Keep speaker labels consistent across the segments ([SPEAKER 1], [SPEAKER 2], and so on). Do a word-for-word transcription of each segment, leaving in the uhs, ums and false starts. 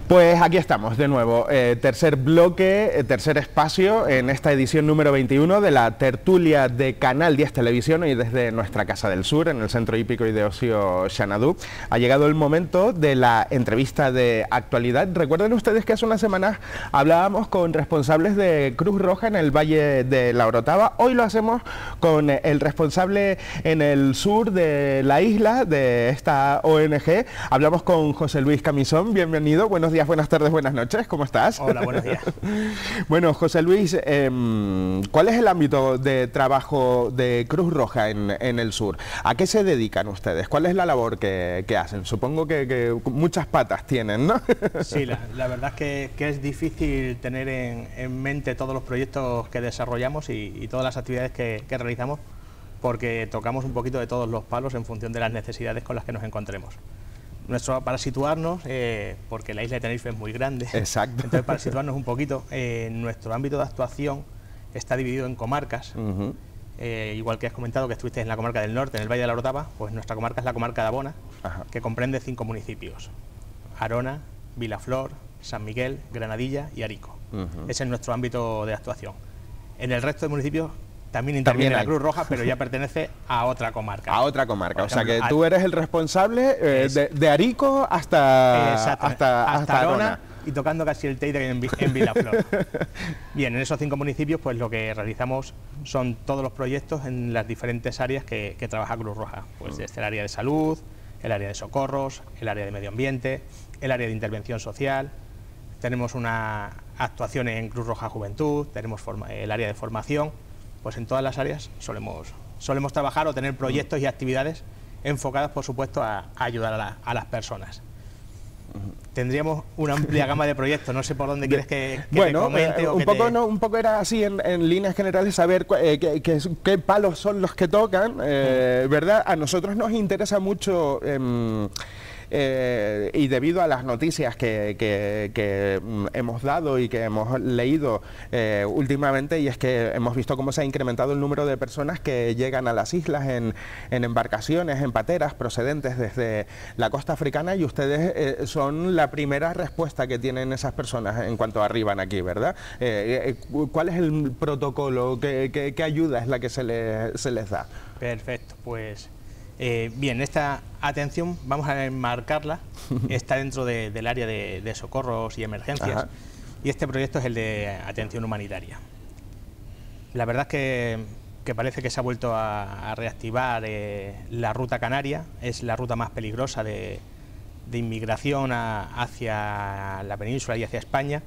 [SPEAKER 1] Pues aquí estamos de nuevo, eh, tercer bloque, eh, tercer espacio en esta edición número veintiuno de la tertulia de Canal diez Televisión y desde nuestra Casa del Sur, en el Centro Hípico y de Ocio Xanadu. Ha llegado el momento de la entrevista de actualidad. Recuerden ustedes que hace unas semanas hablábamos con responsables de Cruz Roja en el Valle de la Orotava. Hoy lo hacemos con el responsable en el sur de la isla de esta O N G. Hablamos con José Luis Camisón. Bienvenido, buenos días. Buenas tardes, buenas noches, ¿cómo estás?
[SPEAKER 2] Hola, buenos días.
[SPEAKER 1] Bueno, José Luis, eh, ¿cuál es el ámbito de trabajo de Cruz Roja en, en el sur? ¿A qué se dedican ustedes? ¿Cuál es la labor que, que hacen? Supongo que, que muchas patas tienen, ¿no?
[SPEAKER 2] Sí, la, la verdad es que, que es difícil tener en, en mente todos los proyectos que desarrollamos y, y todas las actividades que, que realizamos, porque tocamos un poquito de todos los palos en función de las necesidades con las que nos encontremos. Nuestro, para situarnos, eh, porque la isla de Tenerife es muy grande,
[SPEAKER 1] exacto.
[SPEAKER 2] Entonces para situarnos un poquito, eh, nuestro ámbito de actuación está dividido en comarcas. Uh-huh. eh, igual que has comentado que estuviste en la comarca del norte, en el Valle de la Orotava, pues nuestra comarca es la comarca de Abona, uh-huh, que comprende cinco municipios: Arona, Vilaflor, San Miguel, Granadilla y Arico. Uh-huh. Ese es nuestro ámbito de actuación. En el resto de municipios también interviene la Cruz Roja, pero ya pertenece a otra comarca.
[SPEAKER 1] A otra comarca,
[SPEAKER 2] ejemplo,
[SPEAKER 1] o sea que tú eres el responsable eh, de, de Arico hasta, hasta,
[SPEAKER 2] hasta,
[SPEAKER 1] hasta
[SPEAKER 2] Arona,
[SPEAKER 1] Arona.
[SPEAKER 2] Y tocando casi el Teide en, en Vilaflor. Bien, en esos cinco municipios pues lo que realizamos son todos los proyectos en las diferentes áreas que, que trabaja Cruz Roja. Pues desde el área de salud, el área de socorros, el área de medio ambiente, el área de intervención social. Tenemos una actuación en Cruz Roja Juventud, tenemos forma, el área de formación. Pues en todas las áreas solemos, solemos trabajar o tener proyectos y actividades enfocadas, por supuesto, a, a ayudar a, la, a las personas. Tendríamos una amplia gama de proyectos, no sé por dónde quieres que, que
[SPEAKER 1] bueno,
[SPEAKER 2] te comente.
[SPEAKER 1] Eh,
[SPEAKER 2] o
[SPEAKER 1] un,
[SPEAKER 2] que
[SPEAKER 1] poco,
[SPEAKER 2] te...
[SPEAKER 1] no, un poco era así en, en líneas generales, saber eh, qué, qué, qué palos son los que tocan, eh, ¿verdad? A nosotros nos interesa mucho... Eh, Eh, y debido a las noticias que, que, que hemos dado y que hemos leído eh, últimamente, y es que hemos visto cómo se ha incrementado el número de personas que llegan a las islas en, en embarcaciones, en pateras procedentes desde la costa africana, y ustedes eh, son la primera respuesta que tienen esas personas en cuanto arriban aquí, ¿verdad? Eh, eh, ¿Cuál es el protocolo? ¿Qué, qué, qué ayuda es la que se les, se les da?
[SPEAKER 2] Perfecto, pues... Eh, bien, esta atención vamos a enmarcarla, está dentro de, del área de, de socorros y emergencias. Ajá. Y este proyecto es el de atención humanitaria. La verdad es que, que parece que se ha vuelto a, a reactivar eh, la ruta canaria, es la ruta más peligrosa de, de inmigración a, hacia la península y hacia España,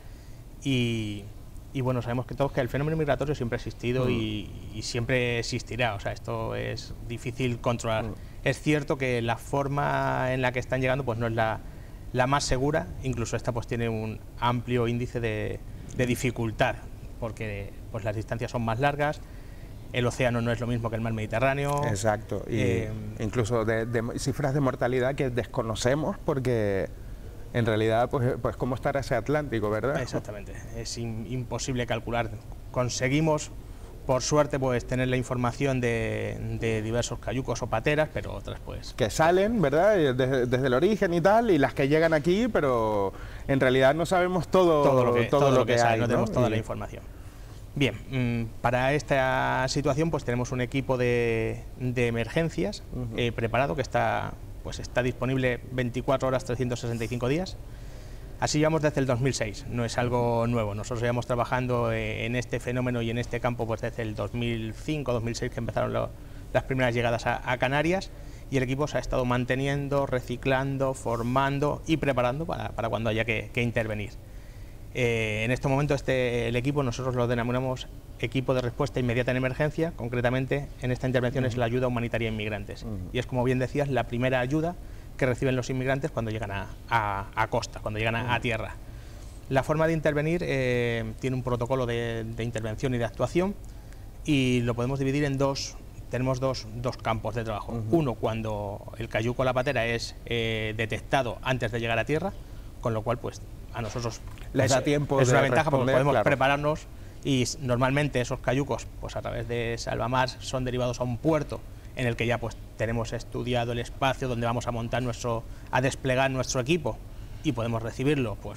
[SPEAKER 2] y, y bueno, sabemos que todos que el fenómeno migratorio siempre ha existido mm. y, y siempre existirá, o sea, esto es difícil controlar. Mm. Es cierto que la forma en la que están llegando pues no es la, la más segura, incluso esta pues tiene un amplio índice de, de dificultad, porque pues las distancias son más largas, el océano no es lo mismo que el mar Mediterráneo.
[SPEAKER 1] Exacto, y eh, incluso de, de cifras de mortalidad que desconocemos porque... En realidad, pues, pues cómo estará ese Atlántico, ¿verdad?
[SPEAKER 2] Exactamente, es in, imposible calcular. Conseguimos, por suerte, pues tener la información de, de diversos cayucos o pateras, pero otras pues...
[SPEAKER 1] Que salen, ¿verdad? Desde, desde el origen y tal, y las que llegan aquí, pero en realidad no sabemos todo,
[SPEAKER 2] todo lo que,
[SPEAKER 1] todo
[SPEAKER 2] todo
[SPEAKER 1] lo
[SPEAKER 2] lo que,
[SPEAKER 1] que
[SPEAKER 2] hay,
[SPEAKER 1] hay,
[SPEAKER 2] no tenemos
[SPEAKER 1] ¿no?
[SPEAKER 2] toda
[SPEAKER 1] y...
[SPEAKER 2] la información. Bien, mmm, para esta situación pues tenemos un equipo de, de emergencias uh-huh. eh, preparado que está... pues está disponible veinticuatro horas, trescientos sesenta y cinco días. Así llevamos desde el dos mil seis, no es algo nuevo. Nosotros llevamos trabajando en este fenómeno y en este campo pues desde el dos mil cinco, dos mil seis, que empezaron lo, las primeras llegadas a, a Canarias, y el equipo se ha estado manteniendo, reciclando, formando y preparando para, para cuando haya que, que intervenir. Eh, en este momento este, el equipo nosotros lo denominamos equipo de respuesta inmediata en emergencia. Concretamente en esta intervención uh-huh. es la ayuda humanitaria a inmigrantes uh-huh. y es, como bien decías, la primera ayuda que reciben los inmigrantes cuando llegan a, a, a costa, cuando llegan a, uh-huh. a tierra. La forma de intervenir eh, tiene un protocolo de, de intervención y de actuación, y lo podemos dividir en dos. Tenemos dos, dos campos de trabajo. Uh-huh. Uno, cuando el cayuco o la patera es eh, detectado antes de llegar a tierra, con lo cual pues a nosotros
[SPEAKER 1] les
[SPEAKER 2] es,
[SPEAKER 1] da tiempo
[SPEAKER 2] es
[SPEAKER 1] de
[SPEAKER 2] una ventaja porque podemos
[SPEAKER 1] claro.
[SPEAKER 2] prepararnos, y normalmente esos cayucos pues a través de Salvamar son derivados a un puerto en el que ya pues tenemos estudiado el espacio donde vamos a montar nuestro, a desplegar nuestro equipo, y podemos recibirlo pues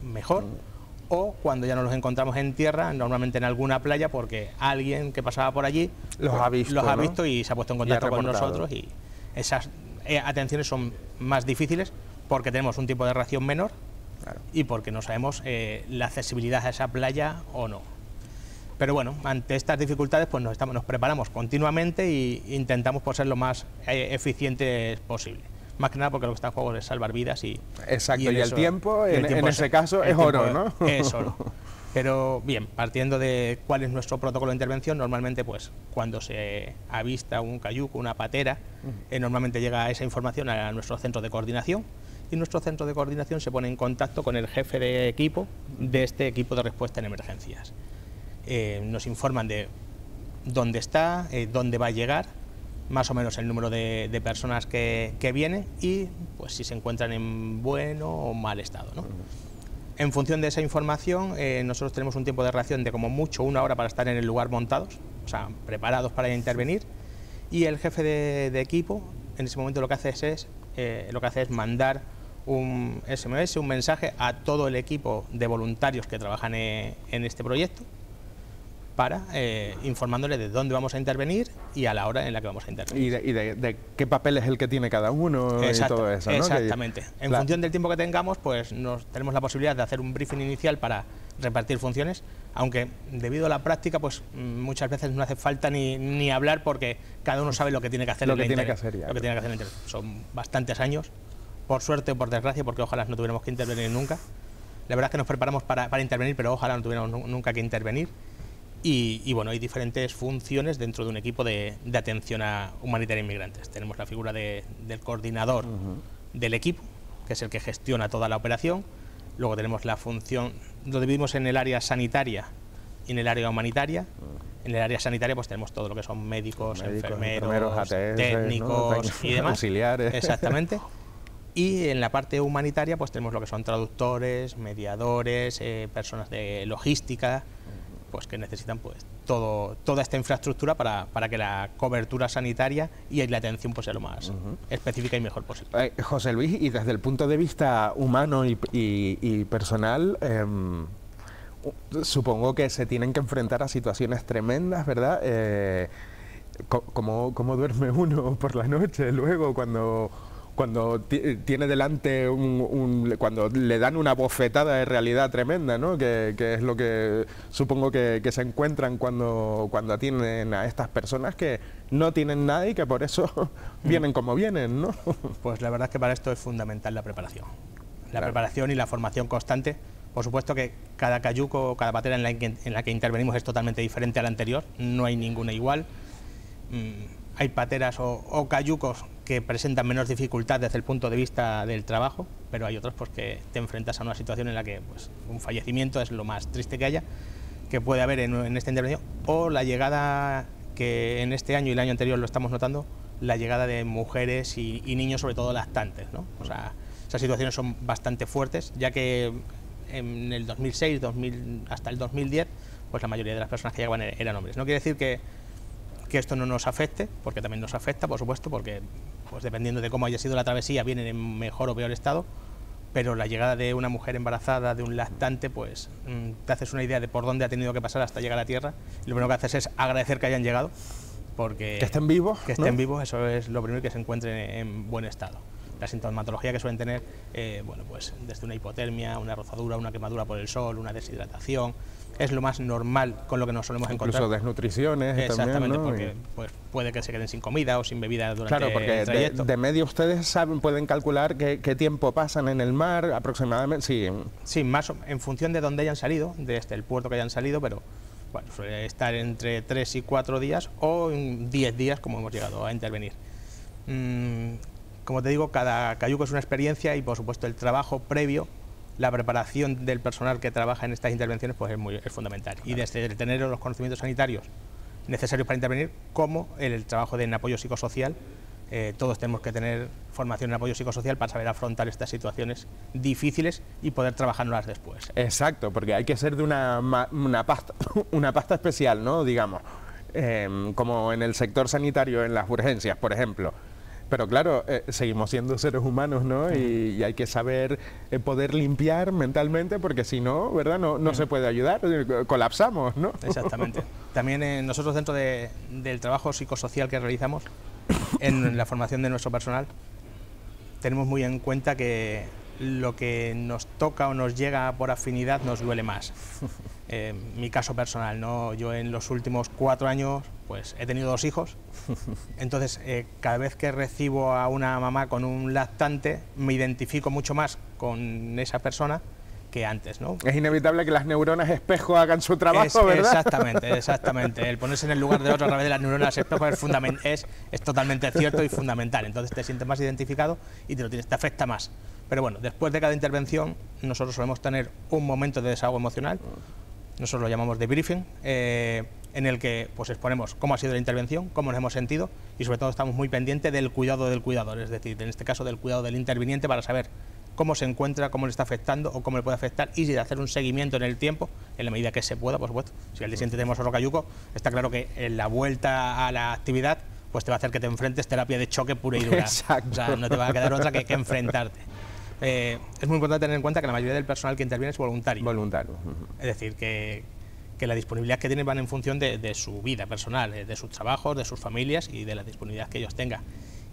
[SPEAKER 2] mejor. O cuando ya nos los encontramos en tierra, normalmente en alguna playa, porque alguien que pasaba por allí
[SPEAKER 1] los
[SPEAKER 2] pues,
[SPEAKER 1] ha visto,
[SPEAKER 2] los ha
[SPEAKER 1] ¿no?
[SPEAKER 2] visto y se ha puesto en contacto con nosotros, y esas eh, atenciones son más difíciles porque tenemos un tipo de reacción menor, claro, y porque no sabemos eh, la accesibilidad a esa playa o no. Pero bueno, ante estas dificultades pues nos, estamos, nos preparamos continuamente e intentamos pues, ser lo más eh, eficientes posible. Más que nada porque lo que está en juego es salvar vidas y...
[SPEAKER 1] Exacto, y,
[SPEAKER 2] y
[SPEAKER 1] el,
[SPEAKER 2] eso,
[SPEAKER 1] tiempo,
[SPEAKER 2] y el
[SPEAKER 1] en,
[SPEAKER 2] tiempo
[SPEAKER 1] en
[SPEAKER 2] es,
[SPEAKER 1] ese caso, es oro, ¿no?
[SPEAKER 2] Es oro. Pero bien, partiendo de cuál es nuestro protocolo de intervención, normalmente pues cuando se avista un cayuco, una patera, eh, normalmente llega esa información a nuestro centro de coordinación, y nuestro centro de coordinación se pone en contacto con el jefe de equipo de este equipo de respuesta en emergencias. Eh, nos informan de dónde está, eh, dónde va a llegar, más o menos el número de, de personas que, que vienen y pues si se encuentran en bueno o mal estado, ¿no? En función de esa información, eh, nosotros tenemos un tiempo de reacción de como mucho una hora para estar en el lugar montados, o sea, preparados para intervenir, y el jefe de, de equipo en ese momento lo que hace es, es, eh, lo que hace es mandar un ese eme ese, un mensaje a todo el equipo de voluntarios que trabajan en, en este proyecto, para eh, informándole de dónde vamos a intervenir y a la hora en la que vamos a intervenir.
[SPEAKER 1] Y de, y de, de qué papel es el que tiene cada uno. Exacto, y todo eso, ¿no?
[SPEAKER 2] Exactamente.
[SPEAKER 1] Que,
[SPEAKER 2] en
[SPEAKER 1] la...
[SPEAKER 2] función del tiempo que tengamos, pues nos, tenemos la posibilidad de hacer un briefing inicial para repartir funciones, aunque debido a la práctica, pues muchas veces no hace falta ni, ni hablar porque cada uno sabe lo que tiene que hacer.
[SPEAKER 1] Lo que tiene que hacer ya.
[SPEAKER 2] Lo que tiene que hacer en internet. Son bastantes años, por suerte o por desgracia, porque ojalá no tuviéramos que intervenir nunca. La verdad es que nos preparamos para, para intervenir, pero ojalá no tuviéramos nunca que intervenir. Y, y bueno, hay diferentes funciones dentro de un equipo de, de atención a humanitaria a inmigrantes. Tenemos la figura de, del coordinador uh-huh. del equipo, que es el que gestiona toda la operación. Luego tenemos la función, lo dividimos en el área sanitaria y en el área humanitaria. Uh-huh. En el área sanitaria pues tenemos todo lo que son médicos, médicos enfermeros, A T S, técnicos, ¿no? y demás.
[SPEAKER 1] Auxiliares.
[SPEAKER 2] Exactamente. Y en la parte humanitaria pues tenemos lo que son traductores, mediadores, eh, personas de logística, pues que necesitan pues todo, toda esta infraestructura para, para que la cobertura sanitaria y la atención pues sea lo más uh-huh. específica y mejor posible.
[SPEAKER 1] Eh, José Luis, y desde el punto de vista humano y, y, y personal, eh, supongo que se tienen que enfrentar a situaciones tremendas, ¿verdad? Eh, ¿cómo, ¿Cómo duerme uno por la noche luego cuando... cuando tiene delante un, un, cuando le dan una bofetada de realidad tremenda, ¿no? Que, que es lo que supongo que, que se encuentran cuando, cuando atienden a estas personas que no tienen nada y que por eso vienen como vienen, ¿no?
[SPEAKER 2] Pues la verdad es que para esto es fundamental la preparación. La
[SPEAKER 1] claro.
[SPEAKER 2] preparación y la formación constante. Por supuesto que cada cayuco o cada patera en la, que, en la que intervenimos es totalmente diferente a la anterior, no hay ninguna igual. Mm, hay pateras o, o cayucos que presentan menos dificultad desde el punto de vista del trabajo, pero hay otros pues, que te enfrentas a una situación en la que pues, un fallecimiento es lo más triste que haya, que puede haber en, en esta intervención, o la llegada, que en este año y el año anterior lo estamos notando, la llegada de mujeres y, y niños, sobre todo lactantes, ¿no? O sea, esas situaciones son bastante fuertes, ya que en el dos mil seis, dos mil, hasta el dos mil diez, pues la mayoría de las personas que llegaban eran hombres. No quiere decir que que esto no nos afecte, porque también nos afecta, por supuesto, porque pues dependiendo de cómo haya sido la travesía vienen en mejor o peor estado, pero la llegada de una mujer embarazada, de un lactante, pues te haces una idea de por dónde ha tenido que pasar hasta llegar a tierra, y lo primero que haces es agradecer que hayan llegado, porque...
[SPEAKER 1] Que estén vivos,
[SPEAKER 2] Que estén
[SPEAKER 1] ¿no?
[SPEAKER 2] vivos, eso es lo primero, que se encuentren en buen estado. La sintomatología que suelen tener, eh, bueno, pues desde una hipotermia, una rozadura, una quemadura por el sol, una deshidratación, es lo más normal con lo que nos solemos encontrar.
[SPEAKER 1] Incluso desnutriciones.
[SPEAKER 2] Exactamente,
[SPEAKER 1] también, ¿no?
[SPEAKER 2] porque pues, puede que se queden sin comida o sin bebida durante
[SPEAKER 1] claro, porque
[SPEAKER 2] el trayecto.
[SPEAKER 1] De, de medio ustedes saben, pueden calcular qué, qué tiempo pasan en el mar aproximadamente. Sí,
[SPEAKER 2] sí, más o, en función de dónde hayan salido, desde el puerto que hayan salido, pero bueno, suele estar entre tres y cuatro días o diez días como hemos llegado a intervenir. Mm, como te digo, cada cayuco es una experiencia y por supuesto el trabajo previo, la preparación del personal que trabaja en estas intervenciones pues es, muy, es fundamental. Y desde el tener los conocimientos sanitarios necesarios para intervenir, como el, el trabajo de en apoyo psicosocial, eh, todos tenemos que tener formación en apoyo psicosocial para saber afrontar estas situaciones difíciles y poder trabajarlas después.
[SPEAKER 1] Exacto, porque hay que ser de una, una, pasta, una pasta especial, ¿no? Digamos, eh, como en el sector sanitario, en las urgencias, por ejemplo. pero claro, eh, seguimos siendo seres humanos, ¿no? Y, y hay que saber eh, poder limpiar mentalmente, porque si no, ¿verdad? No, no se puede ayudar, colapsamos, ¿no?
[SPEAKER 2] Exactamente. También eh, nosotros dentro de, del trabajo psicosocial que realizamos, en la formación de nuestro personal, tenemos muy en cuenta que lo que nos toca o nos llega por afinidad nos duele más. Eh, mi caso personal, ¿no? Yo en los últimos cuatro años pues he tenido dos hijos, entonces eh, cada vez que recibo a una mamá con un lactante me identifico mucho más con esa persona que antes, ¿no?
[SPEAKER 1] Es inevitable que las neuronas espejo hagan su trabajo,
[SPEAKER 2] es,
[SPEAKER 1] ¿verdad?
[SPEAKER 2] Exactamente, exactamente. El ponerse en el lugar de otro a través de las neuronas espejo es, es, es totalmente cierto y fundamental. Entonces te sientes más identificado y te lo tienes, te afecta más. Pero bueno, después de cada intervención nosotros solemos tener un momento de desahogo emocional, nosotros lo llamamos debriefing, eh, en el que pues exponemos cómo ha sido la intervención, cómo nos hemos sentido y sobre todo estamos muy pendientes del cuidado del cuidador, es decir, en este caso del cuidado del interviniente, para saber cómo se encuentra, cómo le está afectando o cómo le puede afectar, y de hacer un seguimiento en el tiempo, en la medida que se pueda, por supuesto. Si al día siguiente tenemos otro cayuco, está claro que en la vuelta a la actividad pues te va a hacer que te enfrentes terapia de choque pura y dura.
[SPEAKER 1] Exacto.
[SPEAKER 2] O sea, no te va a quedar otra que, que enfrentarte. Eh, es muy importante tener en cuenta que la mayoría del personal que interviene es voluntario.
[SPEAKER 1] Voluntario.
[SPEAKER 2] Es decir, que, que la disponibilidad que tienen van en función de, de su vida personal, de sus trabajos, de sus familias y de la disponibilidad que ellos tengan.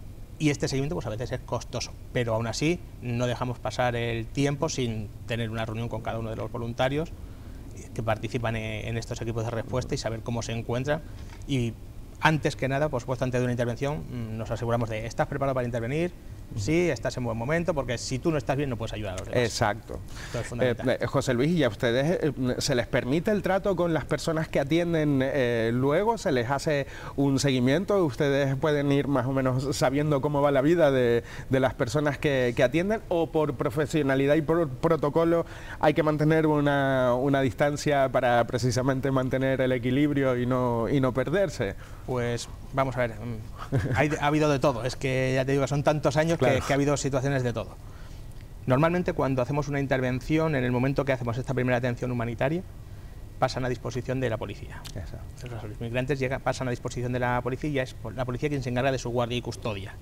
[SPEAKER 2] Y este seguimiento pues a veces es costoso, pero aún así no dejamos pasar el tiempo sin tener una reunión con cada uno de los voluntarios que participan en, en estos equipos de respuesta y saber cómo se encuentran. Y antes que nada, por supuesto, antes de una intervención, nos aseguramos de ¿estás preparado para intervenir? Sí, estás en buen momento, porque si tú no estás bien no puedes ayudar a los demás.
[SPEAKER 1] Exacto.
[SPEAKER 2] Es fundamental.
[SPEAKER 1] Eh, José Luis, ¿y a ustedes eh, se les permite el trato con las personas que atienden eh, luego? ¿Se les hace un seguimiento? ¿Ustedes pueden ir más o menos sabiendo cómo va la vida de, de las personas que, que atienden? ¿O por profesionalidad y por protocolo hay que mantener una, una distancia para precisamente mantener el equilibrio y no, y no perderse?
[SPEAKER 2] Pues vamos a ver, hay, ha habido de todo, es que ya te digo, son tantos años claro. que, que ha habido situaciones de todo. Normalmente cuando hacemos una intervención, en el momento que hacemos esta primera atención humanitaria, pasan a disposición de la policía. Eso. Los migrantes llegan, pasan a disposición de la policía y es la policía quien se encarga de su guardia y custodia.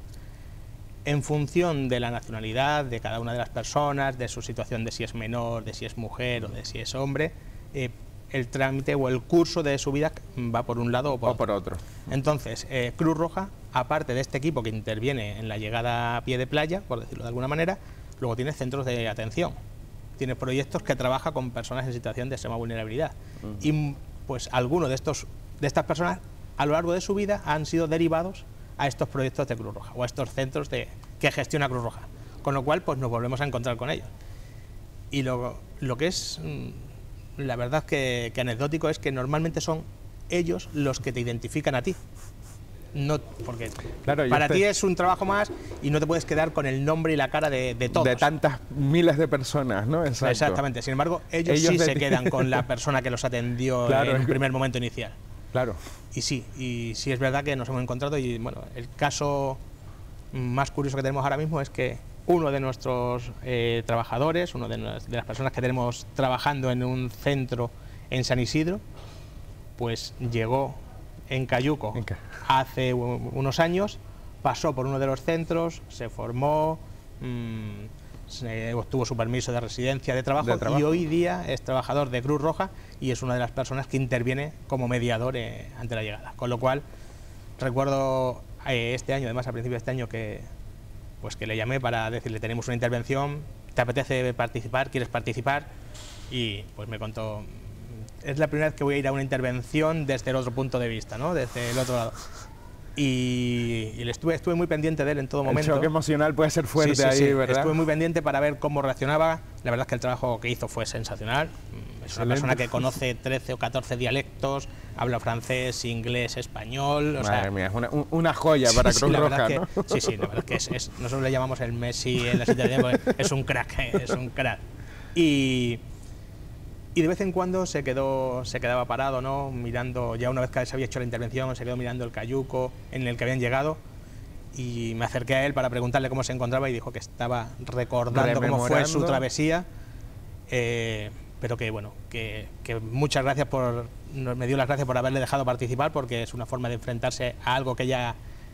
[SPEAKER 2] En función de la nacionalidad de cada una de las personas, de su situación, de si es menor, de si es mujer o de si es hombre, eh, el trámite o el curso de su vida va por un lado o por,
[SPEAKER 1] o por otro.
[SPEAKER 2] otro. Entonces, eh, Cruz Roja, aparte de este equipo que interviene en la llegada a pie de playa, por decirlo de alguna manera, luego tiene centros de atención, tiene proyectos que trabaja con personas en situación de extrema vulnerabilidad. Uh-huh. Y pues algunos de, estos, de estas personas a lo largo de su vida han sido derivados a estos proyectos de Cruz Roja o a estos centros de, que gestiona Cruz Roja, con lo cual pues nos volvemos a encontrar con ellos. Y lo, lo que es... la verdad que, que anecdótico es que normalmente son ellos los que te identifican a ti. No, porque claro, para usted... ti es un trabajo más y no te puedes quedar con el nombre y la cara de, de todos.
[SPEAKER 1] De tantas miles de personas, ¿no? Exacto.
[SPEAKER 2] Exactamente. Sin embargo, ellos, ellos sí de... se quedan con la persona que los atendió claro, en el primer momento inicial.
[SPEAKER 1] Claro.
[SPEAKER 2] Y sí, y sí es verdad que nos hemos encontrado y bueno, el caso más curioso que tenemos ahora mismo es que uno de nuestros eh, trabajadores, uno de, de las personas que tenemos trabajando en un centro en San Isidro, pues llegó en cayuco ¿En hace unos años, pasó por uno de los centros, se formó, mmm, se obtuvo su permiso de residencia de trabajo, de trabajo y hoy día es trabajador de Cruz Roja y es una de las personas que interviene como mediador eh, ante la llegada. Con lo cual, recuerdo eh, este año, además a principios de este año, que pues que le llamé para decirle, tenemos una intervención, ¿te apetece participar? ¿Quieres participar? Y pues me contó, es la primera vez que voy a ir a una intervención desde el otro punto de vista, ¿no? Desde el otro lado. Y, y le estuve, estuve muy pendiente de él en todo momento.
[SPEAKER 1] El choque emocional puede ser fuerte sí, sí, ahí,
[SPEAKER 2] sí.
[SPEAKER 1] ¿verdad?
[SPEAKER 2] Estuve muy pendiente para ver cómo reaccionaba. La verdad es que el trabajo que hizo fue sensacional. Es una persona que conoce trece o catorce dialectos, habla francés, inglés, español. O
[SPEAKER 1] Madre
[SPEAKER 2] sea,
[SPEAKER 1] mía, es una, una joya para
[SPEAKER 2] sí,
[SPEAKER 1] Cruz
[SPEAKER 2] sí,
[SPEAKER 1] Roja,
[SPEAKER 2] que,
[SPEAKER 1] ¿no?
[SPEAKER 2] Sí, sí, la verdad es que es, es, nosotros le llamamos el Messi en la situación porque es un crack, es un crack. Y, y de vez en cuando se quedó, se quedaba parado, ¿no? Mirando, ya una vez que se había hecho la intervención, se quedó mirando el cayuco en el que habían llegado. Y me acerqué a él para preguntarle cómo se encontraba y dijo que estaba recordando cómo fue su travesía, eh, pero que bueno, que, que muchas gracias por, me dio las gracias por haberle dejado participar porque es una forma de enfrentarse a algo que ya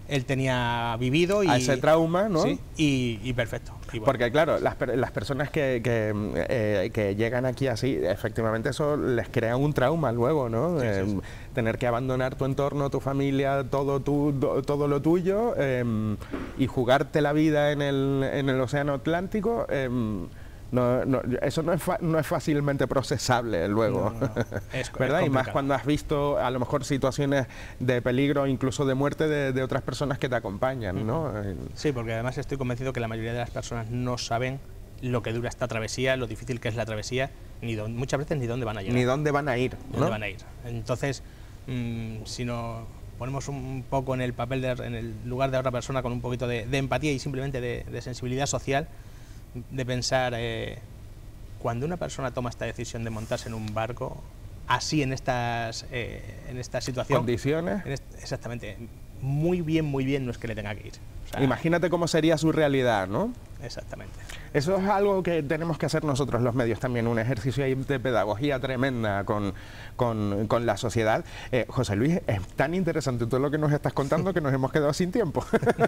[SPEAKER 2] él tenía vivido y
[SPEAKER 1] a ese trauma, ¿no?
[SPEAKER 2] Sí, y, y perfecto. Y bueno.
[SPEAKER 1] Porque claro, las, las personas que, que, eh, que llegan aquí así, efectivamente eso les crea un trauma luego, ¿no?
[SPEAKER 2] Sí,
[SPEAKER 1] eh,
[SPEAKER 2] sí, sí.
[SPEAKER 1] Tener que abandonar tu entorno, tu familia, todo, tu, todo lo tuyo eh, y jugarte la vida en el, en el océano Atlántico. Eh, No, no, eso no es, fa, no es fácilmente procesable luego,
[SPEAKER 2] no, no, no. Es,
[SPEAKER 1] ¿verdad?
[SPEAKER 2] es
[SPEAKER 1] y más cuando has visto a lo mejor situaciones de peligro, incluso de muerte de, de otras personas que te acompañan, ¿no?
[SPEAKER 2] Sí, porque además estoy convencido que la mayoría de las personas no saben lo que dura esta travesía, lo difícil que es la travesía, ni don, muchas veces ni dónde van a llegar.
[SPEAKER 1] Ni dónde van a ir, ¿no?
[SPEAKER 2] Dónde van a ir. Entonces, mmm, si nos ponemos un poco en el papel, de, en el lugar de otra persona con un poquito de, de empatía y simplemente de, de sensibilidad social, de pensar, eh, cuando una persona toma esta decisión de montarse en un barco, así en estas, eh, en esta situación...
[SPEAKER 1] ¿Condiciones?
[SPEAKER 2] En est exactamente. Muy bien, muy bien no es que le tenga que ir. O sea,
[SPEAKER 1] imagínate cómo sería su realidad, ¿no?
[SPEAKER 2] Exactamente.
[SPEAKER 1] Eso es algo que tenemos que hacer nosotros los medios también, un ejercicio de pedagogía tremenda con, con, con la sociedad. Eh, José Luis, es tan interesante todo lo que nos estás contando que nos hemos quedado sin tiempo.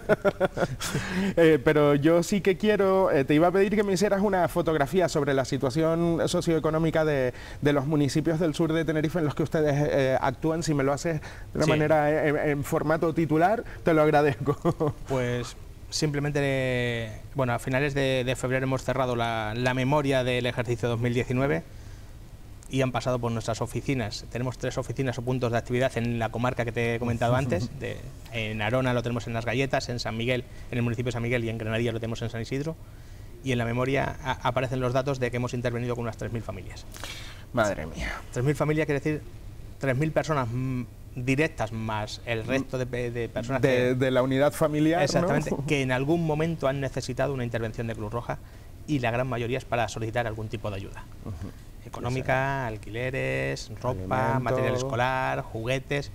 [SPEAKER 1] eh, pero yo sí que quiero, eh, te iba a pedir que me hicieras una fotografía sobre la situación socioeconómica de, de los municipios del sur de Tenerife en los que ustedes eh, actúan. Si me lo haces de una sí. manera en, en formato titular, te lo agradezco.
[SPEAKER 2] Pues... simplemente, bueno, a finales de, de febrero hemos cerrado la, la memoria del ejercicio dos mil diecinueve y han pasado por nuestras oficinas. Tenemos tres oficinas o puntos de actividad en la comarca que te he comentado antes. De, en Arona lo tenemos en Las Galletas, en San Miguel, en el municipio de San Miguel, y en Granadilla lo tenemos en San Isidro. Y en la memoria a, aparecen los datos de que hemos intervenido con unas tres mil familias.
[SPEAKER 1] Madre mía.
[SPEAKER 2] tres mil familias quiere decir tres mil personas directas más el resto de, de personas
[SPEAKER 1] de,
[SPEAKER 2] que,
[SPEAKER 1] de la unidad familiar,
[SPEAKER 2] exactamente,
[SPEAKER 1] ¿no?
[SPEAKER 2] que en algún momento han necesitado una intervención de Cruz Roja, y la gran mayoría es para solicitar algún tipo de ayuda uh-huh. económica, sí, alquileres, ropa, alimento, material escolar, juguetes.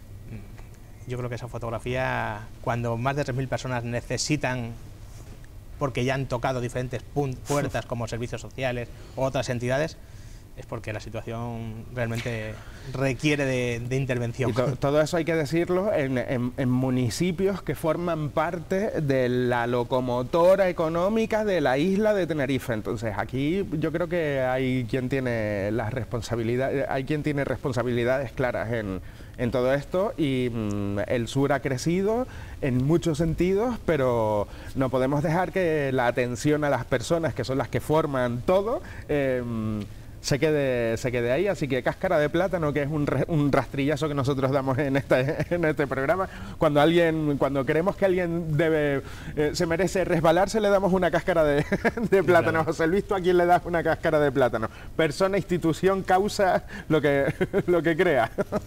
[SPEAKER 2] Yo creo que esa fotografía, cuando más de tres mil personas necesitan, porque ya han tocado diferentes puertas como servicios sociales u otras entidades, es porque la situación realmente requiere de, de intervención.
[SPEAKER 1] Y to, todo eso hay que decirlo en, en, en municipios que forman parte de la locomotora económica de la isla de Tenerife. Entonces aquí yo creo que hay quien tiene las responsabilidades, hay quien tiene responsabilidades claras en, en todo esto, y mmm, el sur ha crecido en muchos sentidos, pero no podemos dejar que la atención a las personas, que son las que forman todo, eh, se quede, se quede ahí. Así que cáscara de plátano, que es un, re, un rastrillazo que nosotros damos en este, en este programa. Cuando alguien, cuando creemos que alguien debe, eh, se merece resbalarse, le damos una cáscara de, de plátano. Claro. José Luis, ¿tú a quién le das una cáscara de plátano? Persona, institución, causa, lo que, lo que crea.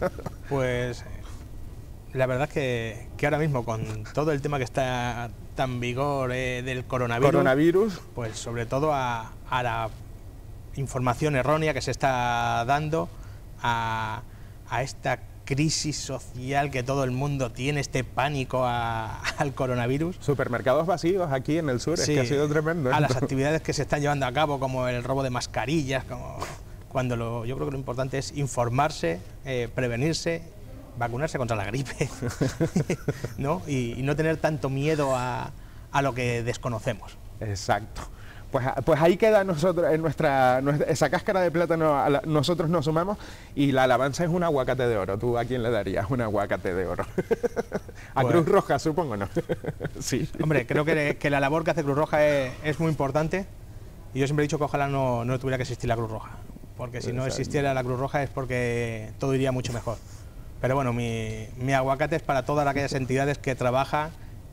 [SPEAKER 2] Pues la verdad es que, que ahora mismo, con todo el tema que está tan vigor eh, del coronavirus,
[SPEAKER 1] coronavirus,
[SPEAKER 2] pues sobre todo a, a la información errónea que se está dando, a, a esta crisis social que todo el mundo tiene, este pánico a, al coronavirus.
[SPEAKER 1] Supermercados vacíos aquí en el sur, sí, es que ha sido tremendo.
[SPEAKER 2] A las actividades que se están llevando a cabo, como el robo de mascarillas, como cuando lo, yo creo que lo importante es informarse, eh, prevenirse, vacunarse contra la gripe, ¿no? Y, y no tener tanto miedo a, a lo que desconocemos.
[SPEAKER 1] Exacto. Pues, pues ahí queda nosotros, en nuestra, nuestra esa cáscara de plátano, a la, nosotros nos sumamos, y la alabanza es un aguacate de oro. ¿Tú a quién le darías un aguacate de oro? A bueno. Cruz Roja, supongo, ¿no? Sí.
[SPEAKER 2] Hombre, creo que, que la labor que hace Cruz Roja es, es muy importante, y yo siempre he dicho que ojalá no, no tuviera que existir la Cruz Roja, porque si no existiera la Cruz Roja es porque todo iría mucho mejor. Pero bueno, mi, mi aguacate es para todas aquellas entidades que trabajan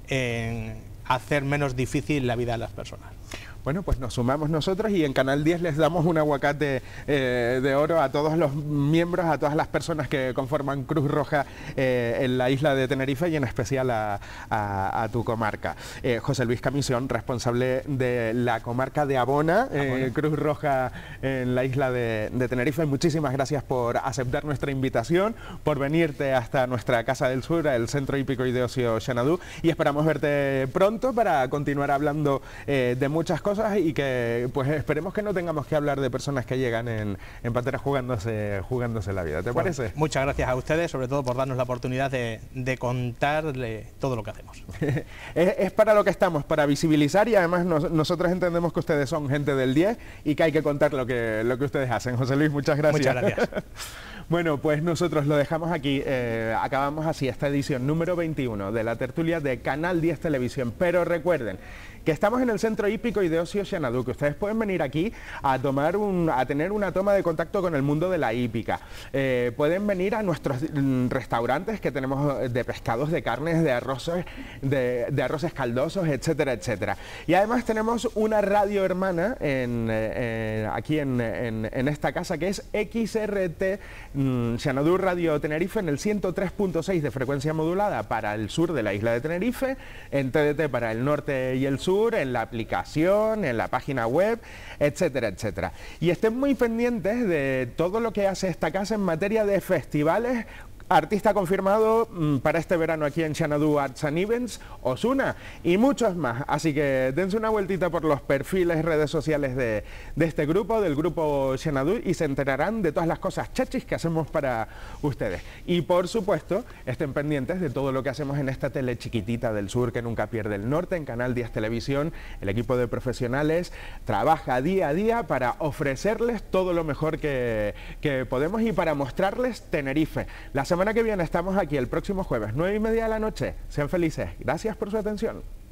[SPEAKER 2] en hacer menos difícil la vida de las personas.
[SPEAKER 1] Bueno, pues nos sumamos nosotros, y en Canal diez les damos un aguacate eh, de oro a todos los miembros, a todas las personas que conforman Cruz Roja eh, en la isla de Tenerife, y en especial a, a, a tu comarca. Eh, José Luis Camisión, responsable de la comarca de Abona, eh, Cruz Roja en la isla de, de Tenerife. Muchísimas gracias por aceptar nuestra invitación, por venirte hasta nuestra Casa del Sur, el Centro Hípico y de Ocio Xanadu, y esperamos verte pronto para continuar hablando eh, de muchas cosas, cosas y que pues esperemos que no tengamos que hablar de personas que llegan en, en patera jugándose, jugándose la vida. ¿Te
[SPEAKER 2] Bueno,
[SPEAKER 1] parece?
[SPEAKER 2] Muchas gracias a ustedes, sobre todo por darnos la oportunidad de, de contarle todo lo que hacemos.
[SPEAKER 1] es, es para lo que estamos, para visibilizar, y además nos, nosotros entendemos que ustedes son gente del diez y que hay que contar lo que, lo que ustedes hacen. José Luis, muchas gracias.
[SPEAKER 2] Muchas gracias.
[SPEAKER 1] Bueno, pues nosotros lo dejamos aquí, eh, acabamos así esta edición número veintiuno de la tertulia de Canal diez Televisión, pero recuerden que estamos en el Centro Hípico y de Ocio Xanadu, que ustedes pueden venir aquí a tomar un, a tener una toma de contacto con el mundo de la hípica. Eh, pueden venir a nuestros mm, restaurantes que tenemos de pescados, de carnes, de arroces, de, de arroces caldosos, etcétera, etcétera. Y además tenemos una radio hermana en, eh, aquí en, en, en esta casa, que es X R T mm, Xanadu Radio Tenerife, en el ciento tres punto seis de frecuencia modulada para el sur de la isla de Tenerife, en T D T para el norte y el sur, en la aplicación, en la página web, etcétera, etcétera. Y estén muy pendientes de todo lo que hace esta casa en materia de festivales. Artista confirmado mmm, para este verano aquí en Xanadu Arts and Events, Ozuna y muchos más. Así que dense una vueltita por los perfiles, redes sociales de, de este grupo, del grupo Xanadu, y se enterarán de todas las cosas chachis que hacemos para ustedes. Y por supuesto, estén pendientes de todo lo que hacemos en esta tele chiquitita del sur que nunca pierde el norte, en Canal diez Televisión. El equipo de profesionales trabaja día a día para ofrecerles todo lo mejor que, que podemos y para mostrarles Tenerife. La semana que viene estamos aquí el próximo jueves, nueve y media de la noche. Sean felices. Gracias por su atención.